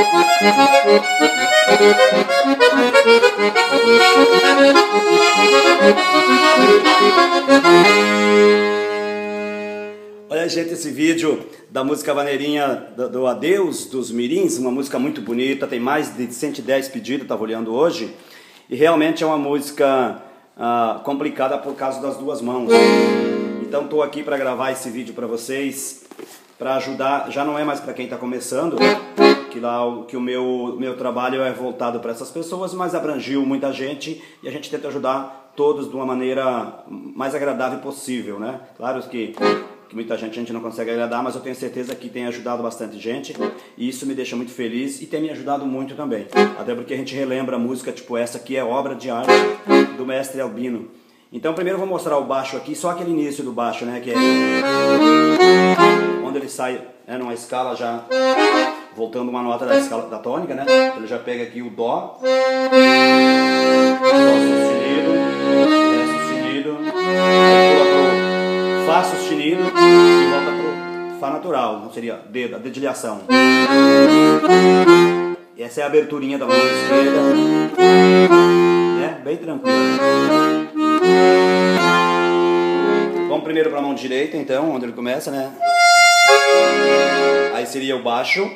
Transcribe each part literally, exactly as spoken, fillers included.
Olha, gente, esse vídeo da música Vaneirinha do, do Adeus dos Mirins, uma música muito bonita, tem mais de cento e dez pedidos, estava olhando hoje, e realmente é uma música ah, complicada por causa das duas mãos. Então estou aqui para gravar esse vídeo para vocês, para ajudar, já não é mais para quem está começando, que, lá, que o meu, meu trabalho é voltado para essas pessoas, mas abrangiu muita gente e a gente tenta ajudar todos de uma maneira mais agradável possível, né? Claro que, que muita gente a gente não consegue agradar, mas eu tenho certeza que tem ajudado bastante gente e isso me deixa muito feliz e tem me ajudado muito também. Até porque a gente relembra música tipo essa que é obra de arte do mestre Albino. Então primeiro eu vou mostrar o baixo aqui, só aquele início do baixo, né? Que é onde ele sai, né, numa escala já voltando uma nota da escala da tônica, né? Ele já pega aqui o Dó, Dó sustenido, Ré sustenido, aí pula pro Fá sustenido e volta pro Fá natural, não seria dedo, a dedilhação. E essa é a aberturinha da mão esquerda, né? Bem tranquilo. Vamos primeiro para a mão direita, então, onde ele começa, né? Aí seria o baixo.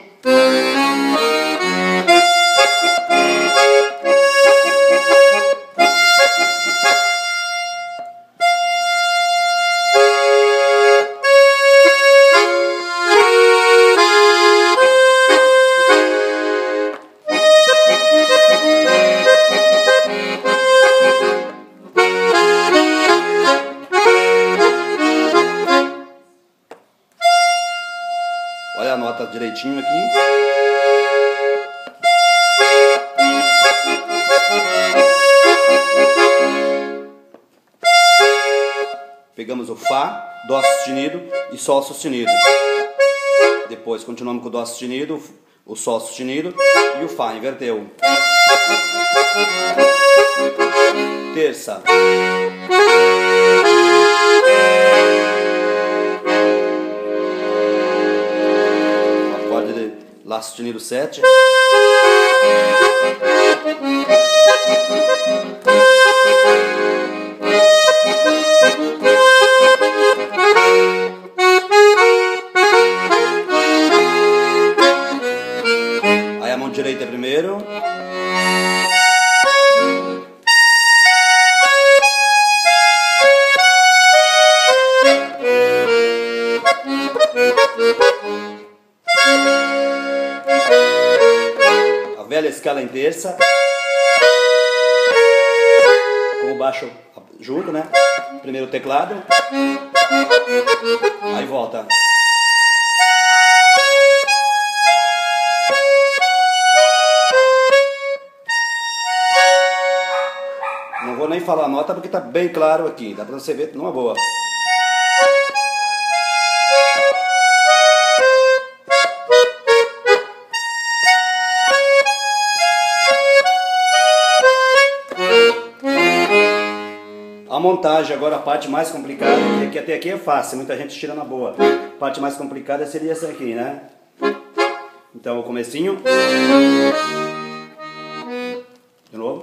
Olha a nota direitinho aqui. Pegamos o Fá, Dó sustenido e Sol sustenido. Depois continuamos com o Dó sustenido, o Sol sustenido e o Fá, inverteu. Terça. Lá sustenido sete. Aí a mão direita primeiro. Velha escala em terça, com o baixo junto, né? Primeiro teclado, aí volta. Não vou nem falar a nota porque tá bem claro aqui, dá pra você ver numa boa. A montagem, agora a parte mais complicada, que até aqui é fácil, muita gente tira na boa. A parte mais complicada seria essa aqui, né? Então o comecinho. De novo.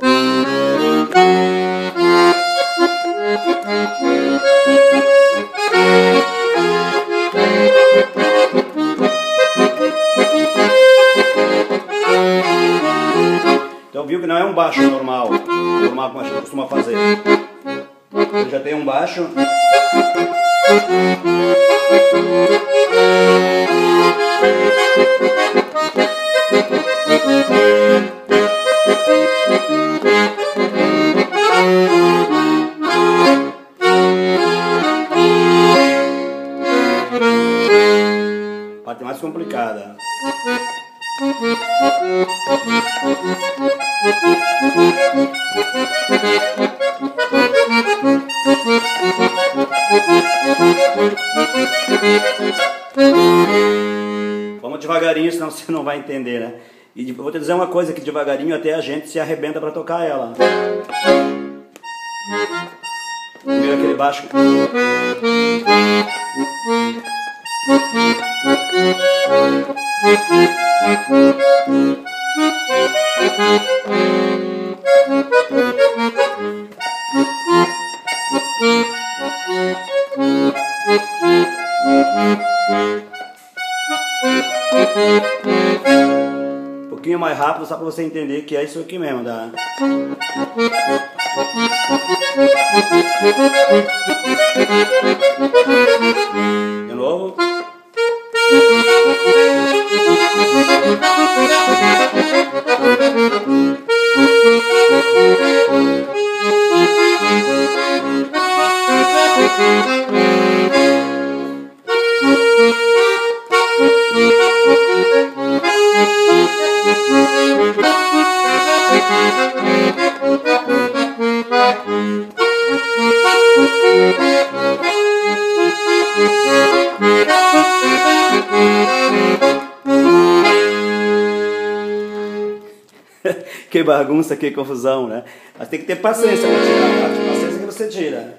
Então viu que não é um baixo normal, normal como a gente costuma fazer. Eu já tenho um baixo. Parte mais complicada. Vamos devagarinho, senão você não vai entender, né? E vou te dizer uma coisa, que devagarinho até a gente se arrebenta para tocar ela. Primeiro aquele baixo. pouquinho mais rápido, só para você entender que é isso aqui mesmo, tá? De novo. Que bagunça, que confusão, né? Mas tem que ter paciência para tirar, tá? Paciência que você tira.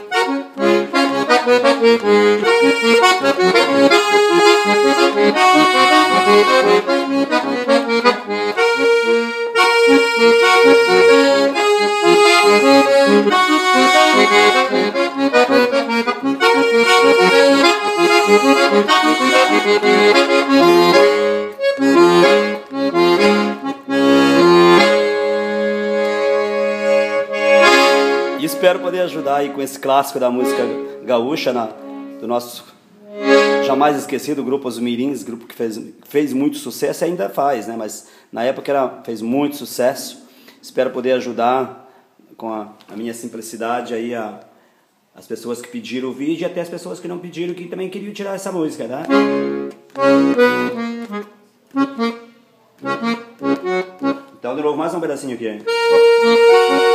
E espero poder ajudar aí com esse clássico da música gaúcha, na, do nosso jamais esquecido grupo Os Mirins, grupo que fez, fez muito sucesso e ainda faz, né? Mas na época era, fez muito sucesso. Espero poder ajudar com a, a minha simplicidade aí a, as pessoas que pediram o vídeo e até as pessoas que não pediram, que também queriam tirar essa música, tá? Então de novo mais um pedacinho aqui.